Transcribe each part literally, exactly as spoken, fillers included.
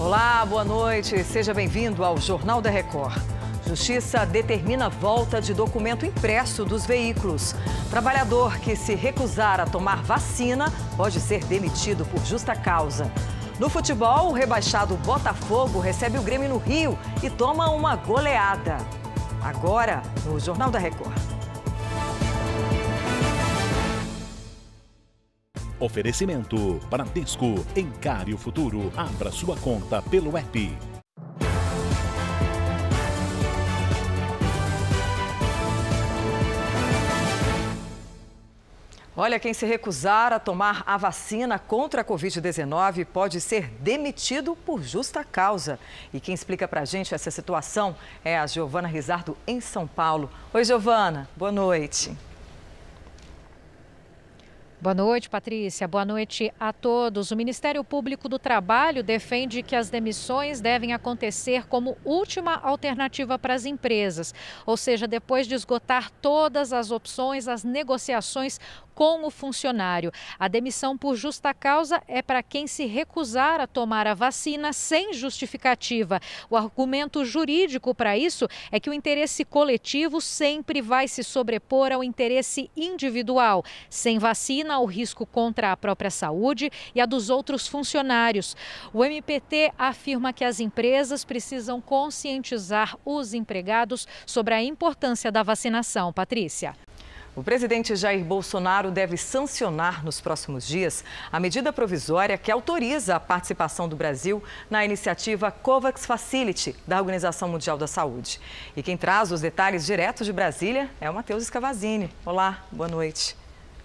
Olá, boa noite. Seja bem-vindo ao Jornal da Record. Justiça determina a volta de documento impresso dos veículos. Trabalhador que se recusar a tomar vacina pode ser demitido por justa causa. No futebol, o rebaixado Botafogo recebe o Grêmio no Rio e toma uma goleada. Agora, no Jornal da Record. Oferecimento Bradesco. Encare o futuro. Abra sua conta pelo app. Olha, quem se recusar a tomar a vacina contra a covid dezenove pode ser demitido por justa causa. E quem explica pra gente essa situação é a Giovana Rizardo, em São Paulo. Oi, Giovana. Boa noite. Boa noite, Patrícia. Boa noite a todos. O Ministério Público do Trabalho defende que as demissões devem acontecer como última alternativa para as empresas, ou seja, depois de esgotar todas as opções, as negociações com o funcionário. A demissão por justa causa é para quem se recusar a tomar a vacina sem justificativa. O argumento jurídico para isso é que o interesse coletivo sempre vai se sobrepor ao interesse individual. Sem vacina, o risco contra a própria saúde e a dos outros funcionários. O M P T afirma que as empresas precisam conscientizar os empregados sobre a importância da vacinação. Patrícia. O presidente Jair Bolsonaro deve sancionar nos próximos dias a medida provisória que autoriza a participação do Brasil na iniciativa COVAX Facility, da Organização Mundial da Saúde. E quem traz os detalhes direto de Brasília é o Matheus Escavazini. Olá, boa noite.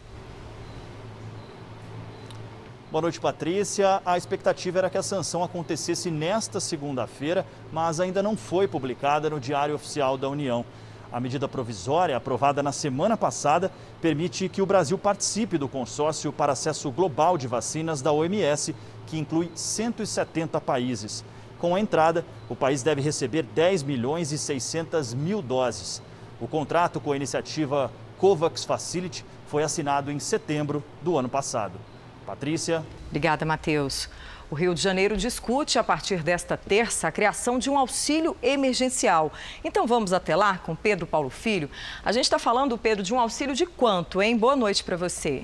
Boa noite, Patrícia. A expectativa era que a sanção acontecesse nesta segunda-feira, mas ainda não foi publicada no Diário Oficial da União. A medida provisória, aprovada na semana passada, permite que o Brasil participe do consórcio para acesso global de vacinas da O M S, que inclui cento e setenta países. Com a entrada, o país deve receber dez milhões e seiscentas mil doses. O contrato com a iniciativa COVAX Facility foi assinado em setembro do ano passado. Patrícia. Obrigada, Matheus. O Rio de Janeiro discute, a partir desta terça, a criação de um auxílio emergencial. Então vamos até lá com Pedro Paulo Filho. A gente está falando, Pedro, de um auxílio de quanto, hein? Boa noite para você.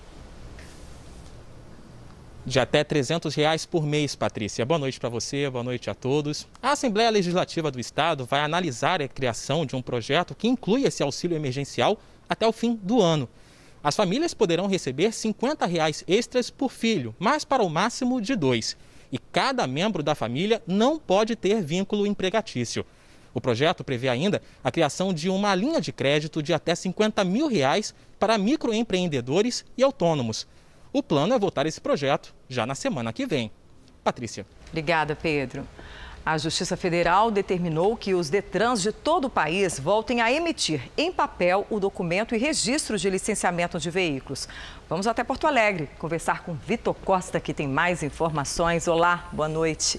De até trezentos reais por mês, Patrícia. Boa noite para você, boa noite a todos. A Assembleia Legislativa do Estado vai analisar a criação de um projeto que inclui esse auxílio emergencial até o fim do ano. As famílias poderão receber cinquenta reais extras por filho, mas para o máximo de dois. E cada membro da família não pode ter vínculo empregatício. O projeto prevê ainda a criação de uma linha de crédito de até cinquenta mil reais para microempreendedores e autônomos. O plano é votar esse projeto já na semana que vem. Patrícia. Obrigada, Pedro. A Justiça Federal determinou que os Detrans de todo o país voltem a emitir em papel o documento e registro de licenciamento de veículos. Vamos até Porto Alegre conversar com Vitor Costa, que tem mais informações. Olá, boa noite.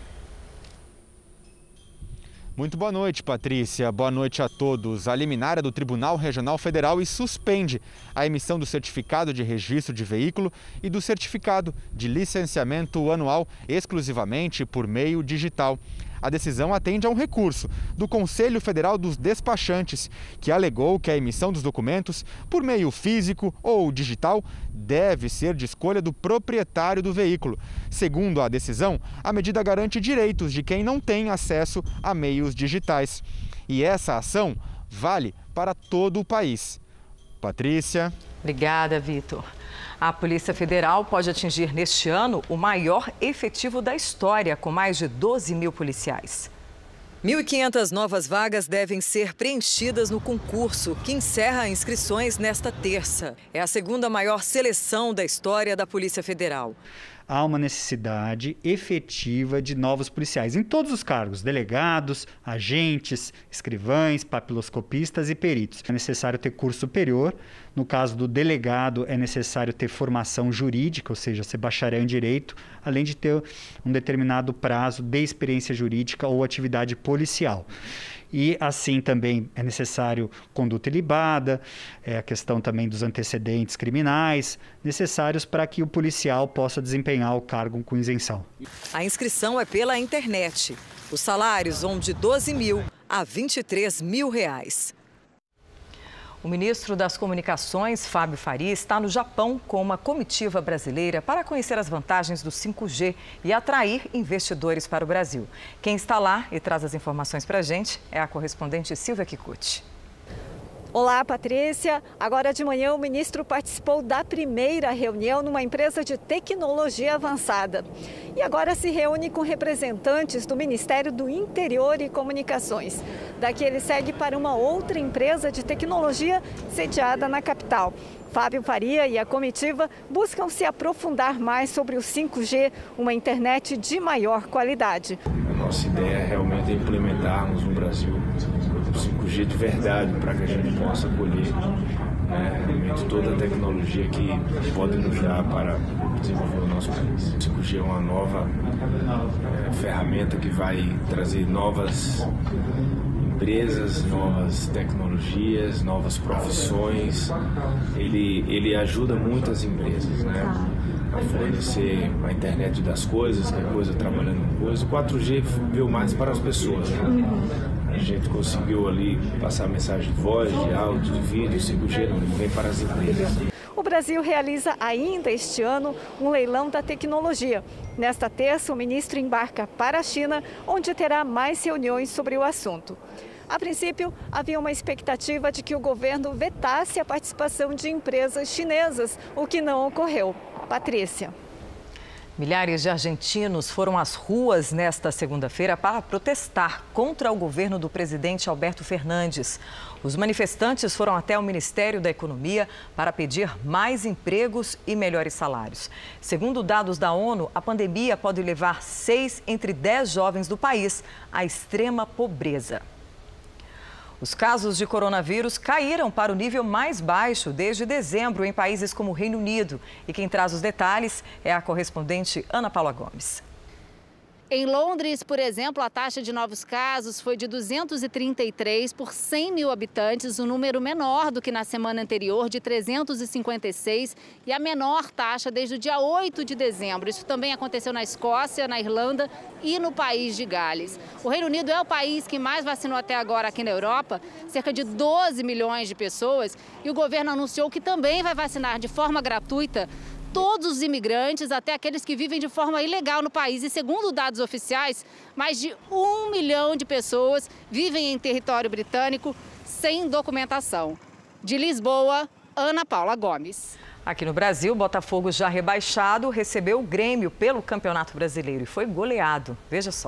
Muito boa noite, Patrícia. Boa noite a todos. A liminar é do Tribunal Regional Federal e suspende a emissão do certificado de registro de veículo e do certificado de licenciamento anual exclusivamente por meio digital. A decisão atende a um recurso do Conselho Federal dos Despachantes, que alegou que a emissão dos documentos por meio físico ou digital deve ser de escolha do proprietário do veículo. Segundo a decisão, a medida garante direitos de quem não tem acesso a meios digitais. E essa ação vale para todo o país. Patrícia. Obrigada, Vitor. A Polícia Federal pode atingir neste ano o maior efetivo da história, com mais de doze mil policiais. mil e quinhentas novas vagas devem ser preenchidas no concurso, que encerra inscrições nesta terça. É a segunda maior seleção da história da Polícia Federal. Há uma necessidade efetiva de novos policiais em todos os cargos, delegados, agentes, escrivães, papiloscopistas e peritos. É necessário ter curso superior. No caso do delegado, é necessário ter formação jurídica, ou seja, ser bacharel em direito, além de ter um determinado prazo de experiência jurídica ou atividade policial. e assim também é necessário conduta ilibada, é a questão também dos antecedentes criminais, necessários para que o policial possa desempenhar o cargo com isenção. A inscrição é pela internet. Os salários vão de doze mil a vinte e três mil reais. O ministro das Comunicações, Fábio Faria, está no Japão com uma comitiva brasileira para conhecer as vantagens do cinco G e atrair investidores para o Brasil. Quem está lá e traz as informações para a gente é a correspondente Silvia Kikuchi. Olá, Patrícia. Agora de manhã o ministro participou da primeira reunião numa empresa de tecnologia avançada. E agora se reúne com representantes do Ministério do Interior e Comunicações. Daqui ele segue para uma outra empresa de tecnologia sediada na capital. Fábio Faria e a comitiva buscam se aprofundar mais sobre o cinco G, uma internet de maior qualidade. A nossa ideia é realmente implementarmos no Brasil o cinco G de verdade, para que a gente possa colher, né, realmente toda a tecnologia que pode nos dar para desenvolver o nosso país. O cinco G é uma nova é, ferramenta que vai trazer novas empresas, novas tecnologias, novas profissões. Ele, ele ajuda muitas empresas, né, a fornecer a internet das coisas, que é coisa trabalhando com coisa. O quatro G veio mais para as pessoas, né? A gente conseguiu ali passar mensagem de voz, de áudio, de vídeo. O cinco G não vem para as empresas. O Brasil realiza ainda este ano um leilão da tecnologia. Nesta terça, o ministro embarca para a China, onde terá mais reuniões sobre o assunto. A princípio, havia uma expectativa de que o governo vetasse a participação de empresas chinesas, o que não ocorreu. Patrícia. Milhares de argentinos foram às ruas nesta segunda-feira para protestar contra o governo do presidente Alberto Fernandes. Os manifestantes foram até o Ministério da Economia para pedir mais empregos e melhores salários. Segundo dados da ONU, a pandemia pode levar seis entre dez jovens do país à extrema pobreza. Os casos de coronavírus caíram para o nível mais baixo desde dezembro em países como o Reino Unido. E quem traz os detalhes é a correspondente Ana Paula Gomes. Em Londres, por exemplo, a taxa de novos casos foi de duzentos e trinta e três por cem mil habitantes, um número menor do que na semana anterior, de trezentos e cinquenta e seis, e a menor taxa desde o dia oito de dezembro. Isso também aconteceu na Escócia, na Irlanda e no país de Gales. O Reino Unido é o país que mais vacinou até agora aqui na Europa, cerca de doze milhões de pessoas, e o governo anunciou que também vai vacinar de forma gratuita todos os imigrantes, até aqueles que vivem de forma ilegal no país. E segundo dados oficiais, mais de um milhão de pessoas vivem em território britânico sem documentação. De Lisboa, Ana Paula Gomes. Aqui no Brasil, o Botafogo, já rebaixado, recebeu o Grêmio pelo Campeonato Brasileiro e foi goleado. Veja só.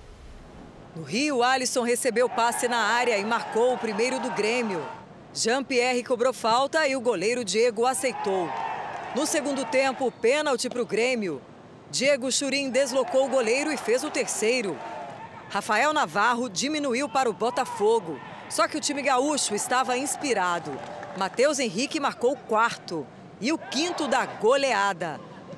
No Rio, Alisson recebeu passe na área e marcou o primeiro do Grêmio. Jean-Pierre cobrou falta e o goleiro Diego aceitou. No segundo tempo, pênalti para o Grêmio. Diego Churin deslocou o goleiro e fez o terceiro. Rafael Navarro diminuiu para o Botafogo. Só que o time gaúcho estava inspirado. Matheus Henrique marcou o quarto e o quinto da goleada.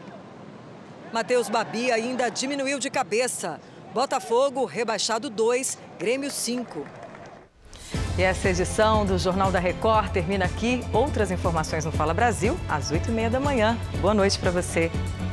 Matheus Babi ainda diminuiu de cabeça. Botafogo rebaixado dois, Grêmio cinco. E essa edição do Jornal da Record termina aqui. Outras informações no Fala Brasil, às oito e meia da manhã. Boa noite para você.